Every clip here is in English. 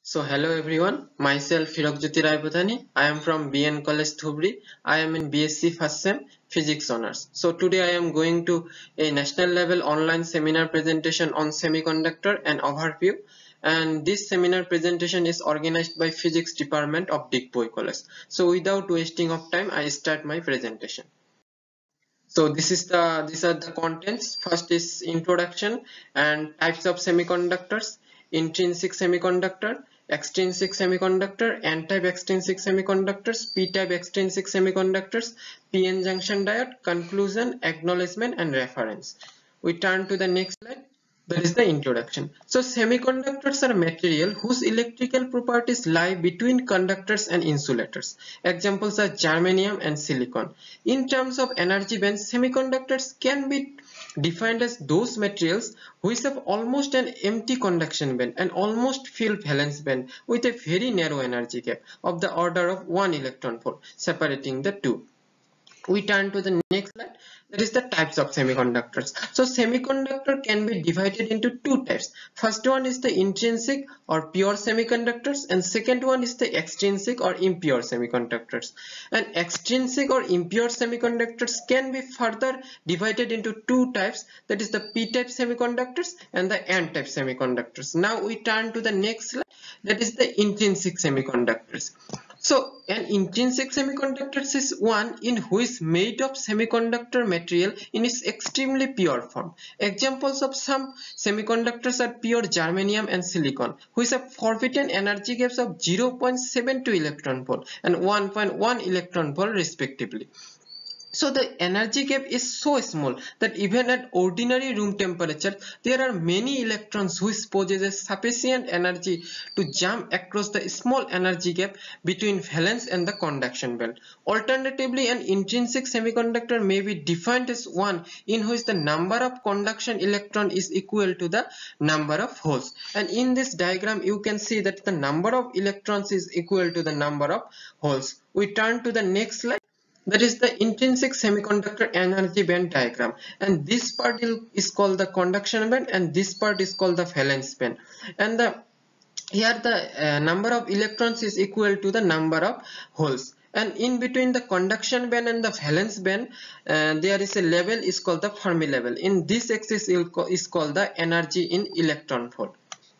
So hello everyone, myself Hirokjyoti Raibodhani. I am from BN College Dhubri. I am in BSc First Sem Physics Honors. So today I am going to a national level online seminar presentation on semiconductor and overview. And this seminar presentation is organized by Physics Department of Digboi College. So without wasting of time, I start my presentation. So these are the contents. First is introduction and types of semiconductors, intrinsic semiconductor, extrinsic semiconductor, n-type extrinsic semiconductors, p-type extrinsic semiconductors, p-n junction diode, conclusion, acknowledgement and reference. We turn to the next slide. That is the introduction. So semiconductors are material whose electrical properties lie between conductors and insulators. Examples are germanium and silicon. In terms of energy bands, semiconductors can be defined as those materials which have almost an empty conduction band and almost filled valence band with a very narrow energy gap of the order of 1 electron volt separating the two. We turn to the next slide. That is the types of semiconductors. So semiconductor can be divided into two types. First one is the intrinsic or pure semiconductors, and second one is the extrinsic or impure semiconductors. And extrinsic or impure semiconductors can be further divided into two types, that is the p-type semiconductors and the n-type semiconductors. Now we turn to the next slide. That is the intrinsic semiconductors. So an intrinsic semiconductor is one in which made of semiconductor material in its extremely pure form. Examples of some semiconductors are pure germanium and silicon, which have forbidden energy gaps of 0.72 electron volt and 1.1 electron volt respectively. So the energy gap is so small that even at ordinary room temperature, there are many electrons which possess sufficient energy to jump across the small energy gap between valence and the conduction band. Alternatively, an intrinsic semiconductor may be defined as one in which the number of conduction electron is equal to the number of holes. And in this diagram, you can see that the number of electrons is equal to the number of holes. We turn to the next slide. That is the intrinsic semiconductor energy band diagram, and this part is called the conduction band and this part is called the valence band. And here the number of electrons is equal to the number of holes, and in between the conduction band and the valence band there is a level is called the Fermi level. In this axis is called the energy in electron volt.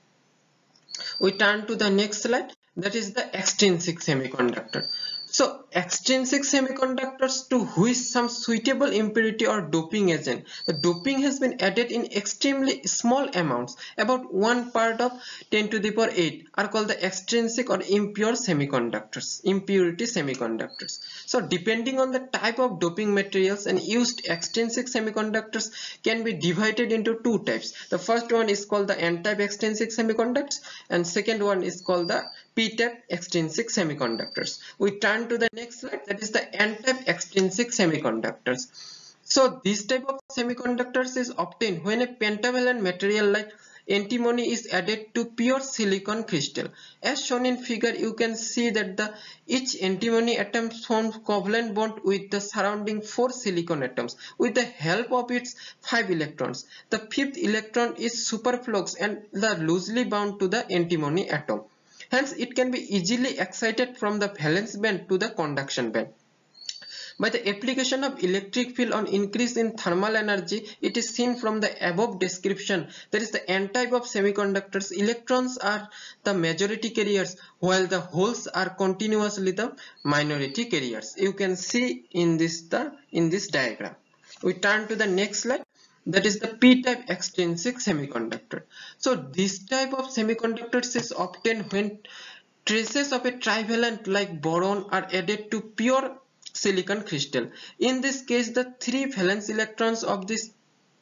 We turn to the next slide. That is the extrinsic semiconductor. So extrinsic semiconductors to which some suitable impurity or doping agent, the doping has been added in extremely small amounts, about 1 part of 10 to the power 8, are called the extrinsic or impure semiconductors, impurity semiconductors. So depending on the type of doping materials and used, extrinsic semiconductors can be divided into two types. The first one is called the n-type extrinsic semiconductors and second one is called the p-type extrinsic semiconductors. We turn to the next slide. That is the n-type extrinsic semiconductors. So this type of semiconductors is obtained when a pentavalent material like antimony is added to pure silicon crystal. As shown in figure, you can see that each antimony atom forms covalent bond with the surrounding 4 silicon atoms with the help of its 5 electrons. The 5th electron is superflux and loosely bound to the antimony atom. Hence, it can be easily excited from the valence band to the conduction band. By the application of electric field on increase in thermal energy, it is seen from the above description. That is the n-type of semiconductors. Electrons are the majority carriers while the holes are continuously the minority carriers. You can see in this diagram. We turn to the next slide. That is the p-type extrinsic semiconductor. So this type of semiconductors is obtained when traces of a trivalent like boron are added to pure silicon crystal. In this case, the 3 valence electrons of this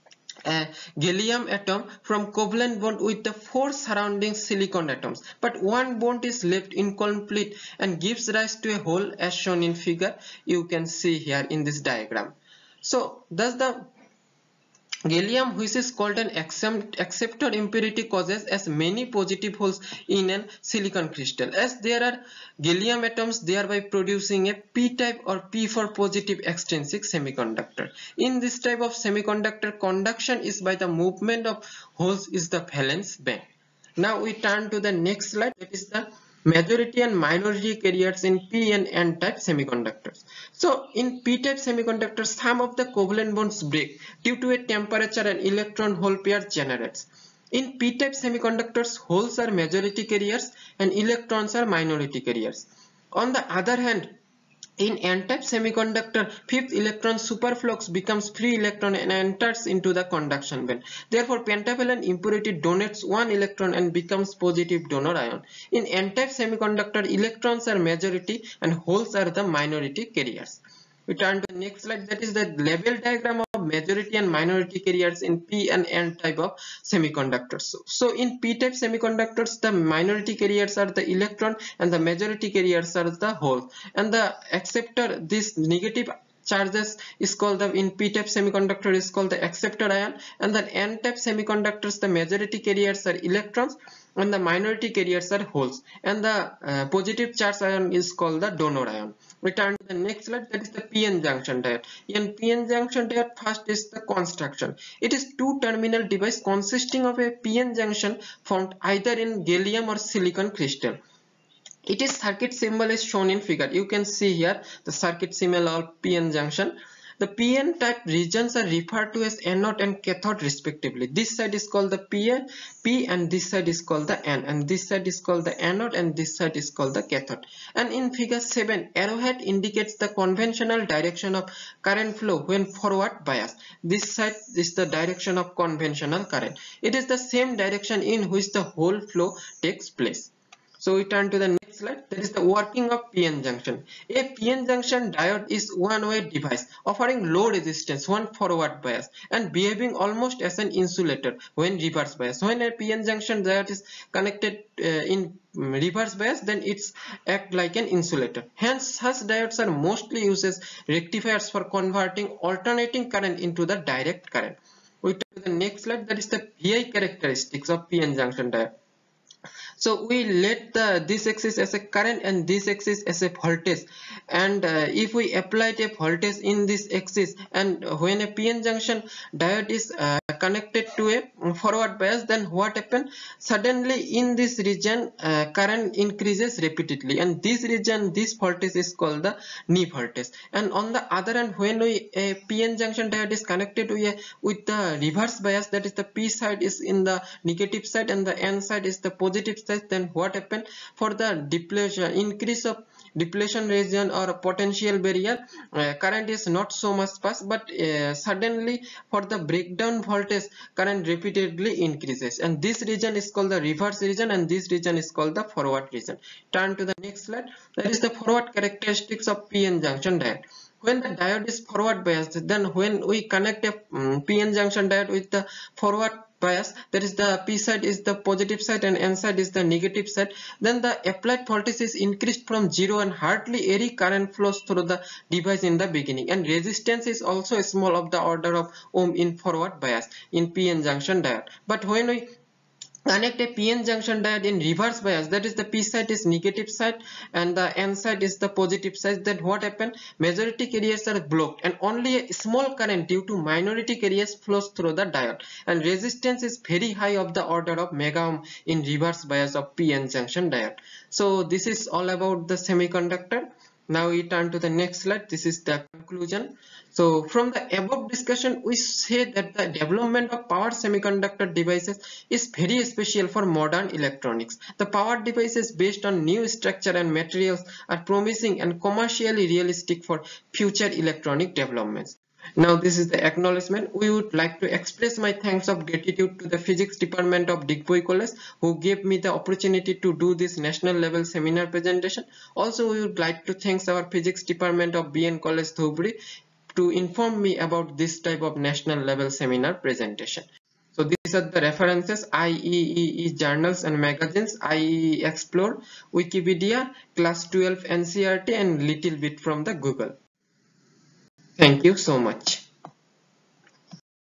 gallium atom from covalent bond with the 4 surrounding silicon atoms, but one bond is left incomplete and gives rise to a hole as shown in figure. You can see here in this diagram. So thus the gallium, which is called an acceptor impurity, causes as many positive holes in a silicon crystal as there are gallium atoms, thereby producing a p-type or p for positive extrinsic semiconductor. In this type of semiconductor, conduction is by the movement of holes is the valence band. Now we turn to the next slide, that is the majority and minority carriers in P and N type semiconductors. So in P type semiconductors, some of the covalent bonds break due to a temperature and electron hole pair generates. In P type semiconductors, holes are majority carriers and electrons are minority carriers. On the other hand, in n-type semiconductor, fifth electron superflux becomes free electron and enters into the conduction band. Therefore, pentavalent impurity donates one electron and becomes positive donor ion. In n-type semiconductor, electrons are majority and holes are the minority carriers. We turn to the next slide, that is the label diagram of majority and minority carriers in P and N type of semiconductors. So in P type semiconductors, the minority carriers are the electron and the majority carriers are the hole, and the acceptor, this negative charges is called the, in P type semiconductor is called the acceptor ion, and the N type semiconductors, the majority carriers are electrons and the minority carriers are holes, and the positive charge ion is called the donor ion. We turn to the next slide, that is the p-n junction diode. In p-n junction diode, first is the construction. It is two terminal device consisting of a p-n junction formed either in gallium or silicon crystal. Its circuit symbol is shown in figure. You can see here the circuit symbol of p-n junction. The p-n type regions are referred to as anode and cathode respectively. This side is called the P and this side is called the N, and this side is called the anode and this side is called the cathode. And in figure 7, arrowhead indicates the conventional direction of current flow when forward bias. This side is the direction of conventional current. It is the same direction in which the whole flow takes place. So we turn to the next slide, that is the working of p-n junction. A p-n junction diode is one-way device offering low resistance when forward bias and behaving almost as an insulator when reverse bias. When a p-n junction diode is connected in reverse bias, then it's act like an insulator. Hence, such diodes are mostly used as rectifiers for converting alternating current into the direct current. We turn to the next slide, that is the VI characteristics of p-n junction diode. So we let this axis as a current and this axis as a voltage, and if we applied a voltage in this axis, and when a p-n junction diode is connected to a forward bias, then what happens? Suddenly in this region current increases repeatedly, and this region, this voltage is called the knee voltage. And on the other hand, when a p-n junction diode is connected with the reverse bias, that is the p side is in the negative side and the n side is the positive side, then what happen? For the depletion, increase of depletion region or potential barrier, current is not so much fast, but suddenly for the breakdown voltage, current repeatedly increases, and this region is called the reverse region and this region is called the forward region. Turn to the next slide, that is the forward characteristics of p-n junction diode. When the diode is forward biased, then when we connect a p-n junction diode with the forward bias, that is the p side is the positive side and n side is the negative side, then the applied voltage is increased from 0 and hardly any current flows through the device in the beginning, and resistance is also small of the order of ohm in forward bias in p-n junction diode. But when we connect a p-n junction diode in reverse bias, that is the p side is negative side and the n side is the positive side, then what happen? Majority carriers are blocked and only a small current due to minority carriers flows through the diode, and resistance is very high of the order of mega ohm in reverse bias of p-n junction diode. So this is all about the semiconductor. Now we turn to the next slide. This is the conclusion. So from the above discussion, we say that the development of power semiconductor devices is very special for modern electronics. The power devices based on new structure and materials are promising and commercially realistic for future electronic developments. Now this is the acknowledgement. We would like to express my thanks of gratitude to the physics department of Digboi College who gave me the opportunity to do this national level seminar presentation. Also we would like to thank our physics department of BN College Dhubri to inform me about this type of national level seminar presentation. So these are the references: IEEE journals and magazines, IEEE Explore, Wikipedia, class 12 NCERT, and little bit from the Google. Thank you so much.